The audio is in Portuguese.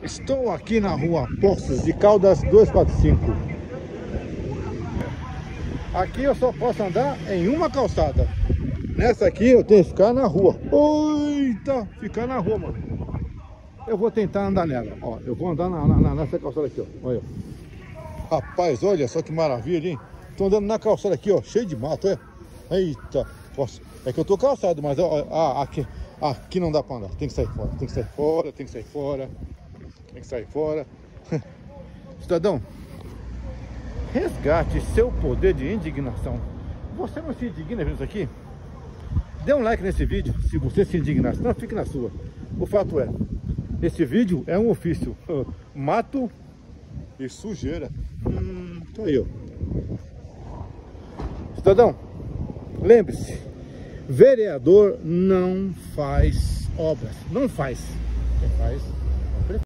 Estou aqui na rua Poços de Caldas 245. Aqui eu só posso andar em uma calçada. Nessa aqui eu tenho que ficar na rua. Eita, ficar na rua, mano. Eu vou tentar andar nela. Ó, eu vou andar nessa calçada aqui, ó. Olha. Rapaz, olha só que maravilha, hein? Tô andando na calçada aqui, ó, cheio de mato, é. Eita, poxa. É que eu tô calçado, mas ó, aqui não dá pra andar. Tem que sair fora, tem que sair fora, tem que sair fora. Tem que sair fora. Cidadão, resgate seu poder de indignação. Você não se indigna vendo isso aqui? Dê um like nesse vídeo se você se indignar, senão fique na sua. O fato é, esse vídeo é um ofício. Mato e sujeira. Tá aí, ó. Cidadão, lembre-se, vereador não faz obras. Não faz. Quem faz